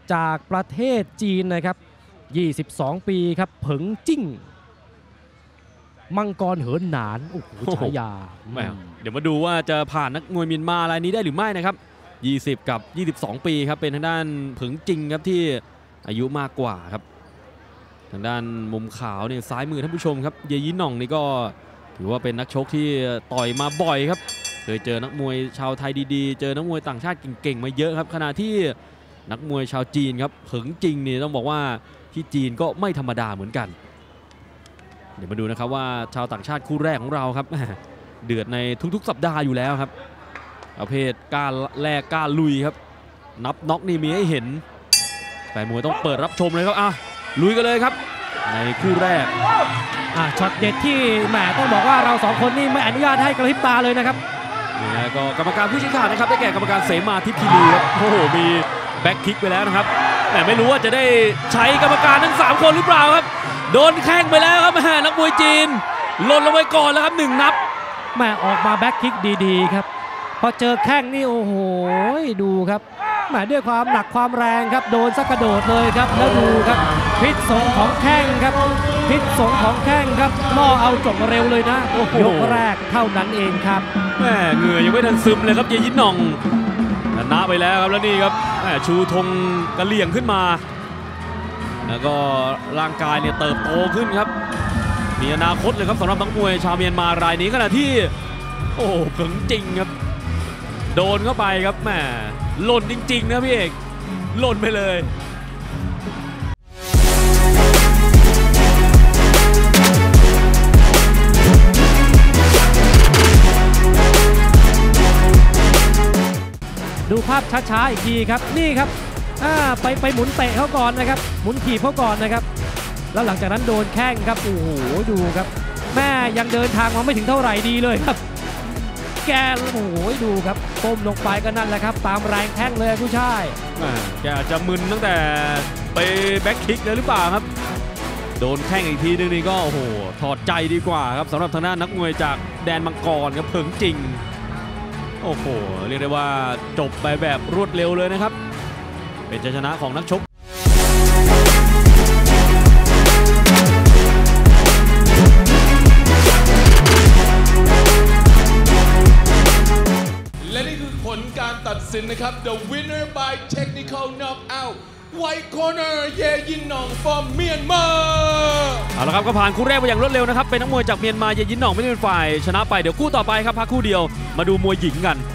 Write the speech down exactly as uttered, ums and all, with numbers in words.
จากประเทศจีนนะครับยี่สิบสองปีครับเผิงจิ้งมังกรเหินหนานโอ้โหฉายาเดี๋ยวมาดูว่าจะผ่านนักมวยเมียนมารายนี้ได้หรือไม่นะครับยี่สิบกับยี่สิบสองปีครับเป็นทางด้านเผิงจิ้งครับที่อายุมากกว่าครับทางด้านมุมขาวเนี่ยซ้ายมือท่านผู้ชมครับเยยินหน่องนี่ก็ถือว่าเป็นนักชกที่ต่อยมาบ่อยครับเคยเจอนักมวยชาวไทยดีๆเจอนักมวยต่างชาติเก่งๆมาเยอะครับขณะที่นักมวยชาวจีนครับเผิงจิ้งนี่ต้องบอกว่าที่จีนก็ไม่ธรรมดาเหมือนกันเดี๋ยวมาดูนะครับว่าชาวต่างชาติคู่แรกของเราครับเดือดในทุกๆสัปดาห์อยู่แล้วครับประเภทกล้าแลกกล้าลุยครับนับน็อกนี่มีให้เห็นแฟนมวยต้องเปิดรับชมเลยครับอ่ะลุยกันเลยครับในคู่แรกอ่ะช็อตเด็ดที่แหมต้องบอกว่าเราสองคนนี่ไม่อนุญาตให้กระพริบตาเลยนะครับนี่นะก็กรรมการผู้ชี้ขาดนะครับได้แก่กรรมการเสมาทิพย์คีรีครับโอ้โหมีแบ็คคิกไปแล้วนะครับแต่ไม่รู้ว่าจะได้ใช้กรรมการทั้งสามคนหรือเปล่าครับโดนแข้งไปแล้วครับแม่นักมวยจีนหล่นลงไปก่อนแล้วครับหนึ่งนับแม่ออกมาแบ็คคิกดีๆครับพอเจอแข้งนี่โอ้โหดูครับแหมด้วยความหนักความแรงครับโดนสักกระโดดเลยครับแล้วดูครับพิษสงของแข้งครับพิษสงของแข้งครับล่อเอาจบเร็วเลยนะยกแรกเท่านั้นเองครับแม่เหงื่อยังไม่ทันซึมเลยครับเยยินหน่องชนะไปแล้วครับแล้วนี่ครับแม่ชูธงกระเหลี่ยงขึ้นมาแล้วก็ร่างกายเนี่ยเติบโตขึ้นครับมีอนาคตเลยครับสำหรับนักมวยชาวเมียนมารายนี้ขณะที่โอ้เผิงจริงครับโดนเข้าไปครับแหมหล่นจริงๆนะพี่เอกหล่นไปเลยดูภาพช้าๆอีกทีครับนี่ครับไปไปหมุนเตะเขาก่อนนะครับหมุนถีบเขาก่อนนะครับแล้วหลังจากนั้นโดนแข้งครับโอ้โหดูครับแม่ยังเดินทางมาไม่ถึงเท่าไหร่ดีเลยครับแกโอ้โหดูครับก้มลงไปก็นั่นแหละครับตามแรงแข้งเลยผู้ชายแกอาจจะมึนตั้งแต่ไปแบ็คคิกเลยหรือเปล่าครับโดนแข้งอีกทีนึงนี่ก็โอ้โหถอดใจดีกว่าครับสำหรับทางด้านนักมวยจากแดนมังกรครับเผิงจริงโอ้โหเรียกได้ว่าจบไปแบบรวดเร็วเลยนะครับเป็นชัยชนะของนักชกและนี่คือผลการตัดสินนะครับ The winner by technical knockout White Corner เยยินหน่อง from Myanmar เอาละครับก็ผ่านคู่แรกไปอย่างรวดเร็วนะครับเป็นนักมวยจากเมียนมาเยยินหน่องไม่ได้เป็นฝ่ายชนะไปเดี๋ยวคู่ต่อไปครับพักคู่เดียวมาดูมวยหญิงกัน